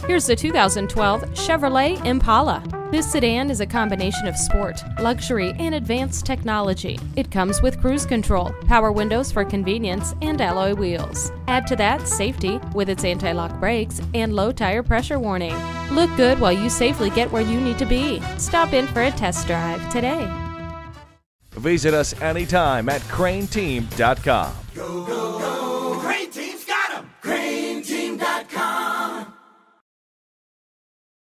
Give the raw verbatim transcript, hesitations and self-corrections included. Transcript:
Here's the two thousand twelve Chevrolet Impala. This sedan is a combination of sport, luxury, and advanced technology. It comes with cruise control, power windows for convenience, and alloy wheels. Add to that safety with its anti-lock brakes and low tire pressure warning. Look good while you safely get where you need to be. Stop in for a test drive today. Visit us anytime at crain team dot com. Go, go, go.